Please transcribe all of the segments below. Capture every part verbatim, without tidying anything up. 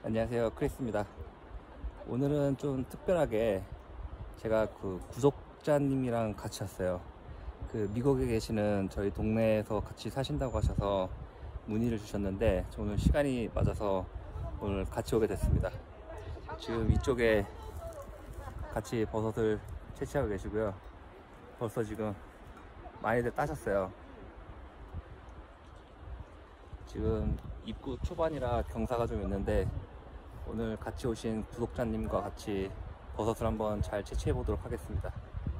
안녕하세요, 크리스입니다. 오늘은 좀 특별하게 제가 그 구독자님이랑 같이 왔어요. 그 미국에 계시는 저희 동네에서 같이 사신다고 하셔서 문의를 주셨는데 오늘 시간이 맞아서 오늘 같이 오게 됐습니다. 지금 이쪽에 같이 버섯을 채취하고 계시고요. 벌써 지금 많이들 따셨어요. 지금 입구 초반이라 경사가 좀 있는데 오늘 같이 오신 구독자님과 같이 버섯을 한번 잘 채취해 보도록 하겠습니다.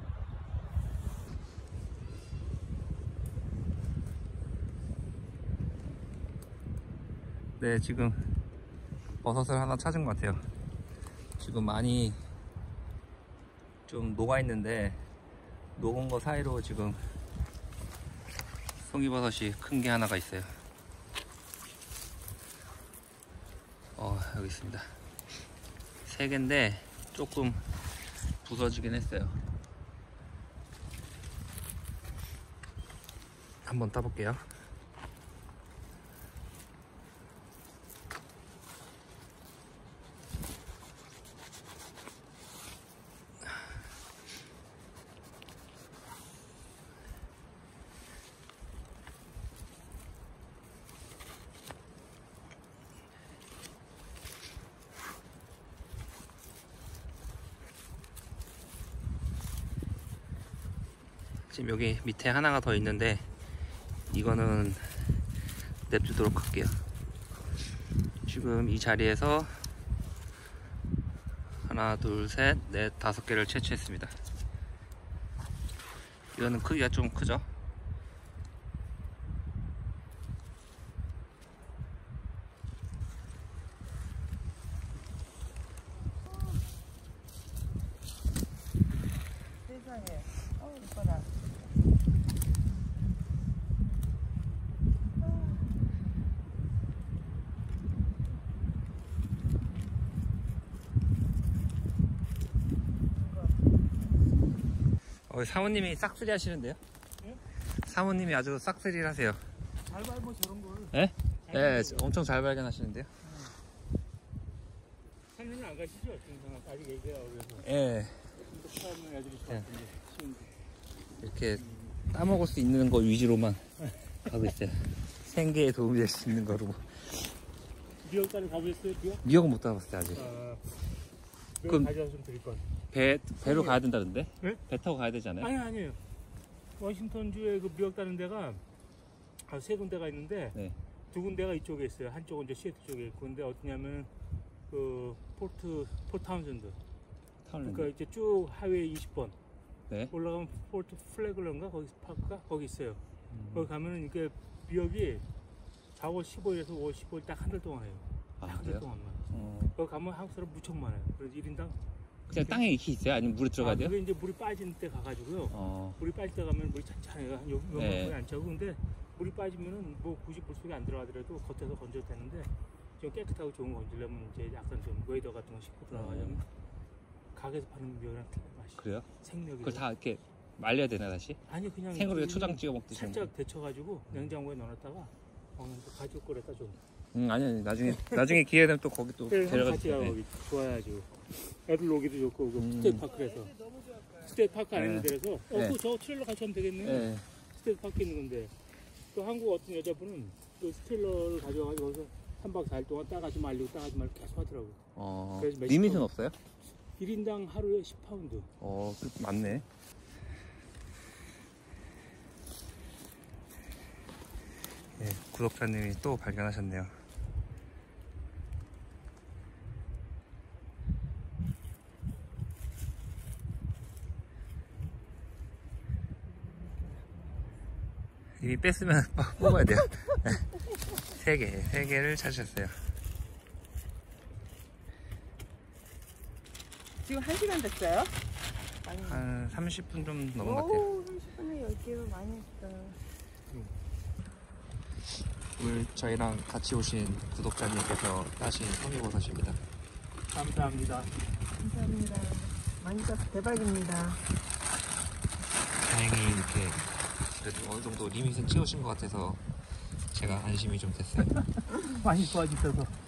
네, 지금 버섯을 하나 찾은 것 같아요. 지금 많이 좀 녹아 있는데 녹은 거 사이로 지금 송이버섯이 큰 게 하나가 있어요. 어, 여기 있습니다. 세 개인데 조금 부서지긴 했어요. 한번 따볼게요. 지금 여기 밑에 하나가 더 있는데 이거는 냅두도록 할게요. 지금 이 자리에서 하나, 둘, 셋, 넷, 다섯 개를 채취했습니다. 이거는 크기가 좀 크죠? 세상에, 어 이뻐라. 어, 사모님이 싹쓸이 하시는데요? 네? 사모님이 아주 싹쓸이를 하세요. 잘 밟고 저런 걸. 예? 예, 엄청 잘 발견하시는데요? 산에는 안 가시죠? 지금 아직 얘기가 어려서. 예. 사는 애들이 예. 쉬운데. 이렇게 따먹을 수 있는 거 위주로만 가고 있어요. 생계에 도움이 될 수 있는 거로. 미역까지 가보셨어요? 미역? 미역은 못 따봤어요, 아직. 아, 그럼- 미역 가져와서 좀 드릴 걸. 배, 배로 가야 된다던데? 네? 배 타고 가야 되잖아요? 아니 아니에요. 워싱턴주에 그 미역 따는 데가 아, 세 군데가 있는데 네. 두 군데가 이쪽에 있어요. 한쪽은 이제 시애틀 쪽에 있고, 근데 어디냐면 그 포트 포트 타운전드. 타운랜드. 그러니까 이제 쭉 하이웨이 이십 번 네. 올라가면 포트 플래글런가 거기 파크가 거기 있어요. 음. 거기 가면은 이게 미역이 사월 십오일에서 오월 십오일 딱 한 달 동안 해요. 아, 딱 한 달 그래요? 동안만. 어, 거기 가면 한국 사람 무척 많아요. 그래서 일 인당 그냥 땅에 이렇게 있어요? 아니면 물에 들어가야 아, 돼요? 그게 이제 물이 빠진 때 가가지고요. 어, 물이 빠질 때 가면 물이 찬찬해요. 한 요, 요만큼이 네. 안 차고. 근데 물이 빠지면은 뭐 굳이 물속에 안 들어가더라도 겉에서 건져도 되는데 좀 깨끗하고 좋은 거 건지려면 이제 약간 좀 웨이더 같은 거 싣고 들어가려면 가게에서 파는 미역이랑 틀린 맛이. 그래요? 생미역이. 그걸 다 이렇게 말려야 되나, 다시? 아니 그냥 생으로 그 초장 찍어 먹듯이. 살짝 데쳐가지고 냉장고에 넣어놨다가 먹는 거 가지고 끓였다 좀. 응, 아니, 아니, 나중에, 나중에 기회 되면 또 거기 또 데려가서. 같이 가고 거기 좋아야죠. 애들 놀기도 좋고 그 음. 스테이트 파크에서. 스테이트 파크 안에 있는 네. 데라서 어, 네. 그 저 트레일러 같이 하면 되겠네. 네. 스테이트 파크에 있는 건데 또 한국 어떤 여자분은 그 스테일러를 가져와가지고 거기서 삼박 사일 동안 따가지 말리고 따가지 말고 계속 하더라고요. 어, 그래서 몇 리밋은 시간- 없어요? 일 인당 하루에 십 파운드. 어, 그 맞네. 예, 구독자님이 또 발견하셨네요. 이미 뺐으면 뽑아야 돼요. 세 개, 세 개를 찾으셨어요. 지금 한 시간 됐어요? 많이. 한 삼십 분 좀 넘은 것 같아요. 오, 삼십 분에 열 개를 많이 했어요. 오늘 저희랑 같이 오신 구독자님께서 따신 송이버섯입니다. 감사합니다. 감사합니다. 많이 따서 대박입니다. 다행히 이렇게 그래도 어느 정도 리밋은 채우신 것 같아서 제가 안심이 좀 됐어요. 많이 도와주셔서.